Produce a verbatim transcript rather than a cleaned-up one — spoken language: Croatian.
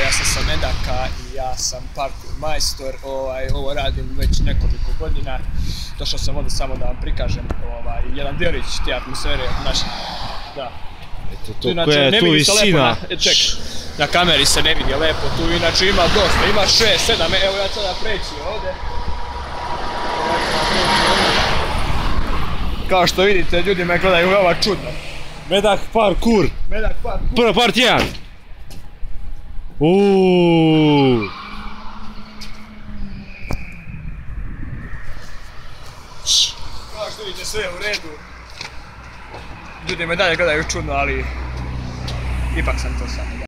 ja sam sa Medaka i ja sam parkour majstor, ovaj, ovo radim već nekoliko godina. Došao sam ovdje samo da vam prikažem ovaj, jedan djelić te atmosfere naše. Da. Eto to, koja je tu visina? Na, ček, na kameri se ne vidi lepo, tu inače ima dosta, ima šest, sedam, evo ja sada preći ovdje. Kao što vidite, ljudi me gledaju veoma čudno. Medak parkour. Medak parkour. Prva part jedan. Uuuu. Kao što vidite, sve je u redu. Ljudi me dalje gledaju čudno, ali ipak sam to sam.